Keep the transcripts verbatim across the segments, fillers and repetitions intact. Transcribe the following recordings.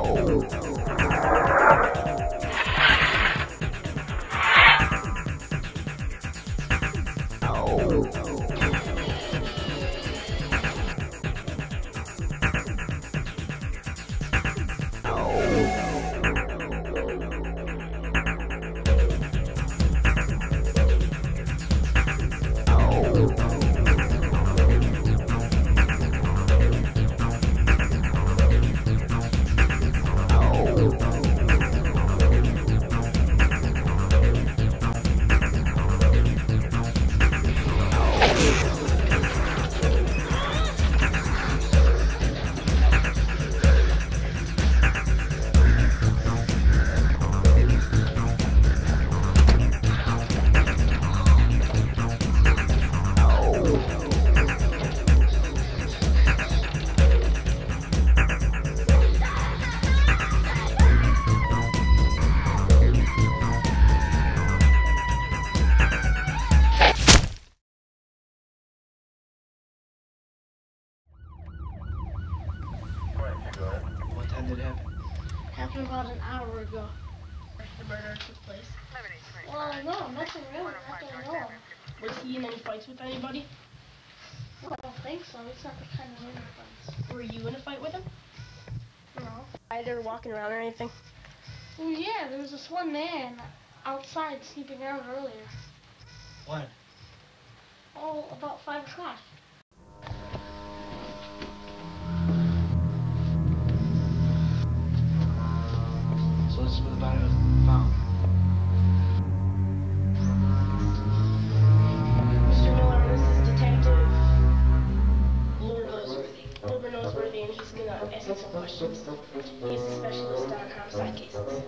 What time did it happen? Happened about an hour ago. The murder took place. Well, no, nothing really, nothing at all. Was he in any fights with anybody? Well, I don't think so. He's not the kind of man who fights. Were you in a fight with him? No. Either walking around or anything? Well, yeah, there was this one man outside snooping around earlier. When? Oh, about five o'clock. So this is where the body was found. Mister Miller, this is Detective Wilbur Noseworthy. Wilbur Noseworthy, and he's gonna ask you some questions. He's a specialist on homicide cases.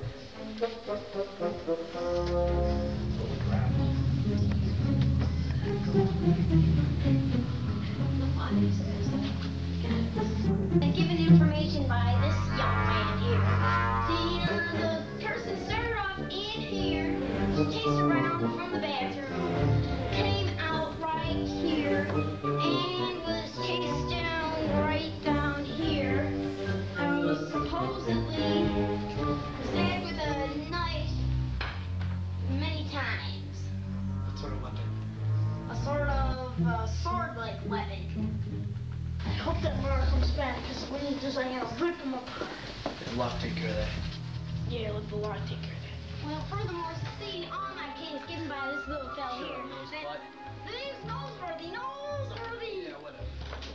And given information by this young man here, the, uh, the person started off in here, chased around from the bathroom, came out right here, and was chased down right down here, and was supposedly stabbed with a knife many times. What sort of weapon? A sort of uh, sword-like weapon. I hope that Mara comes back, because when he does, I'm gonna rip him apart. Let the law take care of that. Yeah, let the law take care of that. Well, furthermore, seeing all my kids given by this little fella Sure, here, knows that what? the name's Noseworthy, Noseworthy. Yeah, whatever.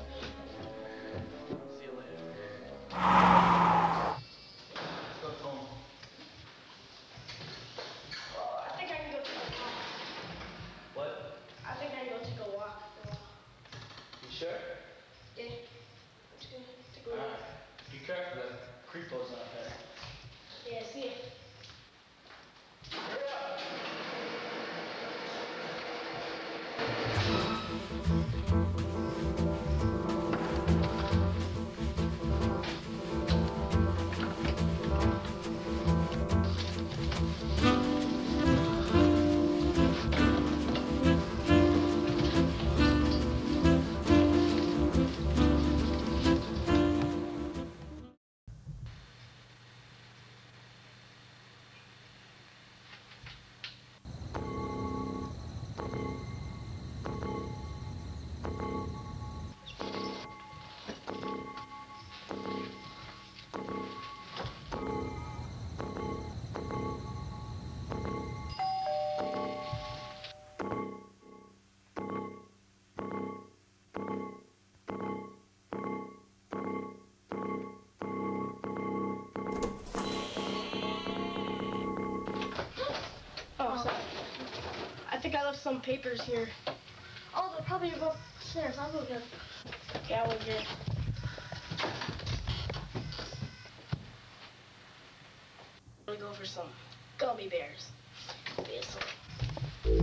See you later. Let's go home. I think I can go take a walk. What? I think I can go take a walk. You sure? Yeah. I'm just gonna take a walk. Alright. Be careful, the creepos out there. Yeah, see ya. Hurry up! Oh, sorry. I think I left some papers here. Oh, they're probably above upstairs. I'll go get them. Yeah, I will get. I'm gonna go for some gummy bears. Yeah, so.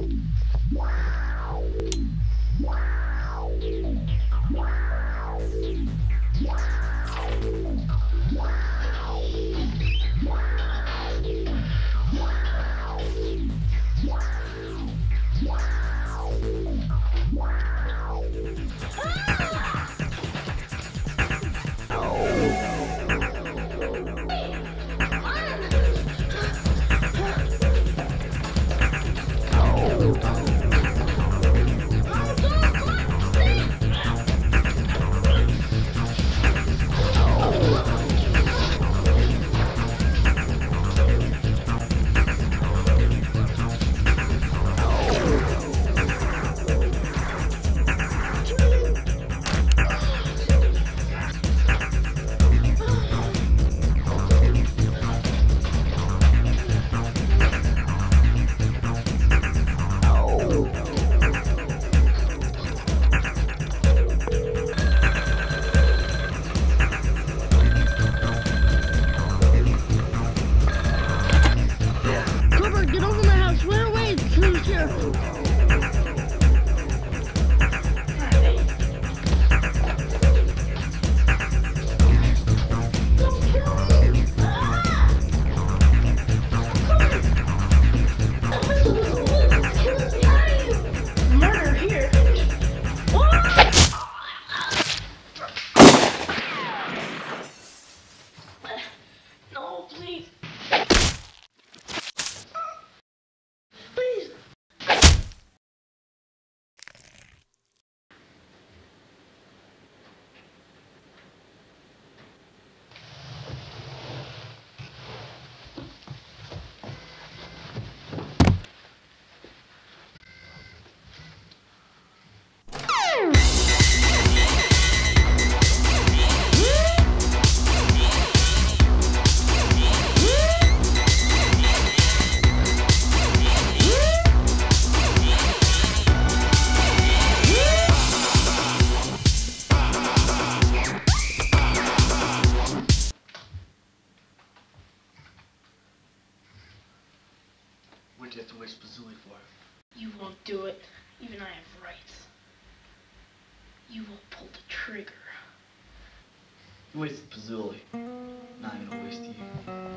Even I have rights. You will pull the trigger. You wasted Pazuли. Now I'm gonna waste you.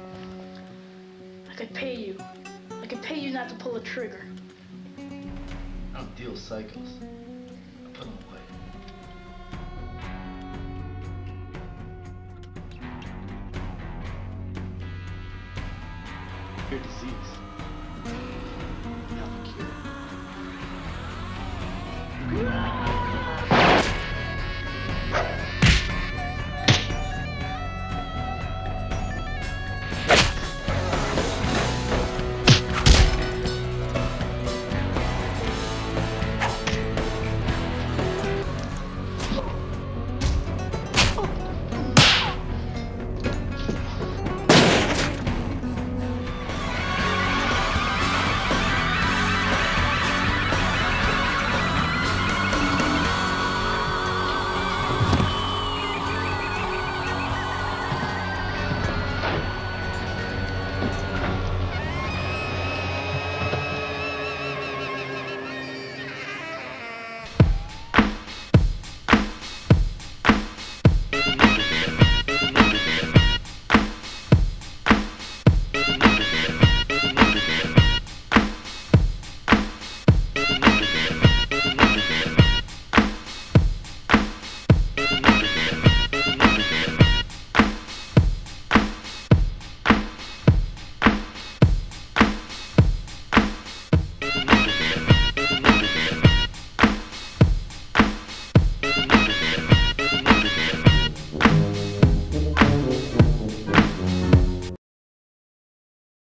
I could pay you. I could pay you not to pull the trigger. I don't deal with cycles. I put them away. Your disease. Have a cure.